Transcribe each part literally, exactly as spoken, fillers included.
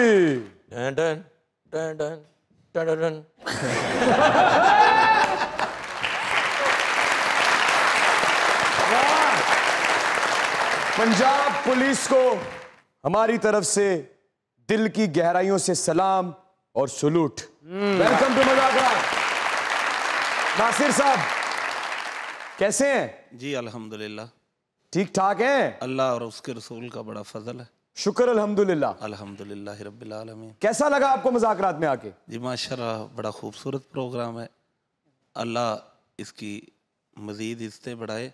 Done done done done done done. Punjab police को हमारी तरफ से दिल की गहराइयों से सलाम और सलूट। वेलकम टू मज़ाक़रात। नासिर साहब कैसे हैं? जी अल्हम्दुलिल्लाह ठीक ठाक हैं? अल्लाह और उसके रसूल का बड़ा फजल है। शुक्र अल्हम्दुलिल्लाह। अल्हम्दुलिल्लाह रब्बिल आलमीन। कैसा लगा आपको मज़ाक़रात में आके? जी माशाल्लाह बड़ा खूबसूरत प्रोग्राम है। अल्लाह इसकी मज़ीद इज़्ज़तें बढ़ाए।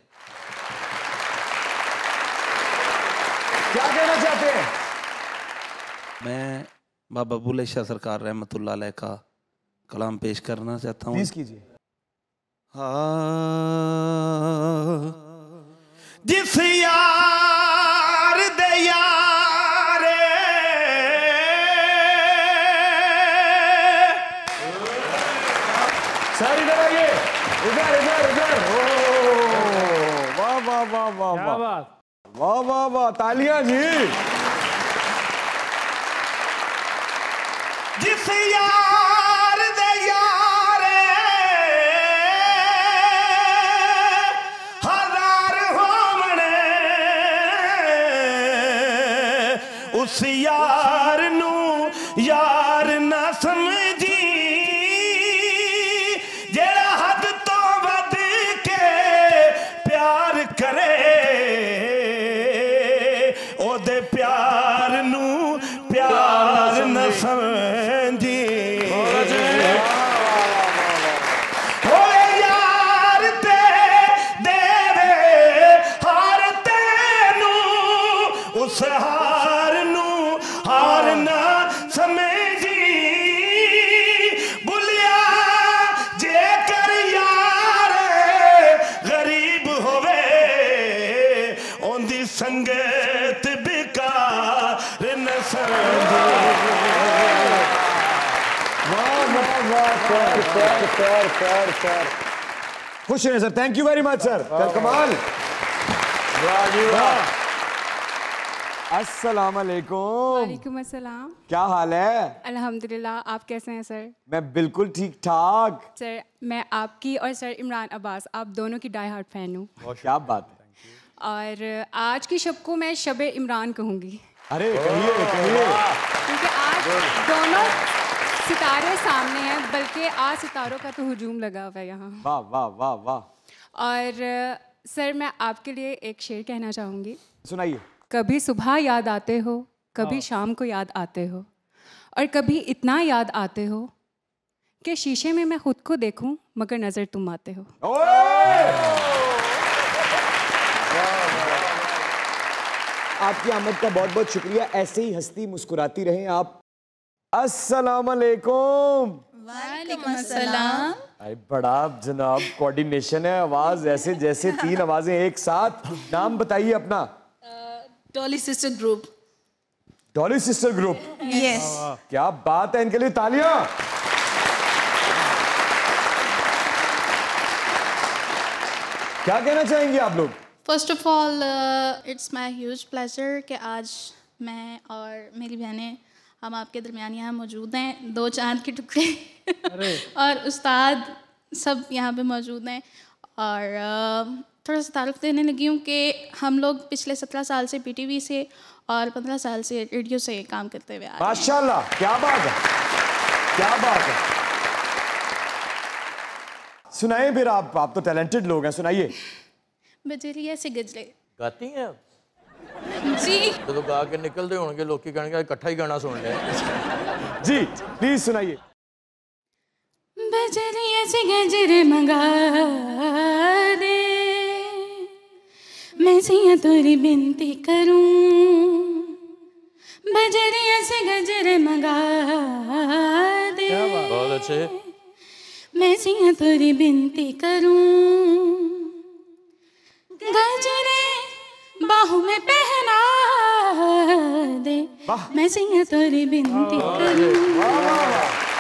क्या कहना चाहते हैं? मैं बाबा बुल्ले शाह सरकार रहमतुल्लाह अलैह का कलाम पेश करना चाहता हूँ। प्लीज कीजिए। हाँ जिस यार दे यारे सर इधर आइए, इधर इधर इधर। वाह वाह वाह वाह वाह वाह वाह वाह, तालियां जी। जिस यार दे यारे हजार होमने उस यार नू यार ना समझी जेड़ा हद तो वध के प्यार करे ओदे प्यार नू प्यार न समझी। होए यार ते देवे हार तेनू उस हार नू हार न समझी। बुलिया जेकर यार गरीब होवे ओंदी संगत बेकार न समझे। वाह वाह वाह, प्यार प्यार प्यार प्यार प्यार। खुश रहे sir, thank you very much sir. कमाल। अस्सलाम वालेकुम। वालेकुम अस्सलाम। क्या हाल है? अल्हम्दुलिल्लाह, आप कैसे हैं सर? मैं बिल्कुल ठीक ठाक। सर मैं आपकी और सर इमरान अब्बास आप दोनों की डाई हार्ट फैन हूँ। क्या बात है। और आज की शब को मैं शब इमरान कहूँगी। अरे कहिए कहिए। क्योंकि आज दोनों सितारे सामने हैं, बल्कि आज सितारों का तो हुजूम लगा हुआ है यहाँ। वाह वाह वाह वाह। और सर मैं आपके लिए एक शेर कहना चाहूँगी। सुनाइए। कभी सुबह याद आते हो, कभी शाम को याद आते हो, और कभी इतना याद आते हो कि शीशे में मैं खुद को देखूं मगर नजर तुम आते हो। आपकी आमद का बहुत बहुत शुक्रिया। ऐसे ही हंसती मुस्कुराती रहें आप। अस्सलाम वालेकुम। वालेकुम अस्सलाम। अरे बड़ा जनाब कोऑर्डिनेशन है, आवाज ऐसे जैसे तीन आवाजें एक साथ। नाम बताइए अपना। Dolly sister group. Dolly sister group. Yes. क्या बात है, इनके लिए तालियां। क्या कहना चाहेंगे आप लोग? First of all it's my huge pleasure कि आज मैं और मेरी बहनें हम आपके दरमियान यहाँ मौजूद हैं। दो चांद के टुकड़े और उस्ताद सब यहाँ पे मौजूद हैं। और uh, थोड़ा सा तारुफ देने लगी हूँ कि हम लोग पिछले सत्रह साल से पीटीवी से और पंद्रह साल से रेडियो से काम करते हुए आ रहे हैं। माशाल्लाह, क्या बात है, क्या बात है। सुनाइए फिर आप आप तो टैलेंटेड लोग हैं, सुनाइए। बजरिया से गजरे गाती हैं जी। तो गा के निकलते होंगे लोग कहेंगे इकट्ठा ही गाना सुन लिया। जी प्लीज सुनाइए। बजरिया से गजरे मंगा दे मैं सिया तोरी बिनती करूं। बजरिया से गजरे मंगा दे बहुत अच्छे। मैं सिया तोरी बिनती करूं। गजरे बाहू में पहना दे मैं सिया तोरी बिनती करूं।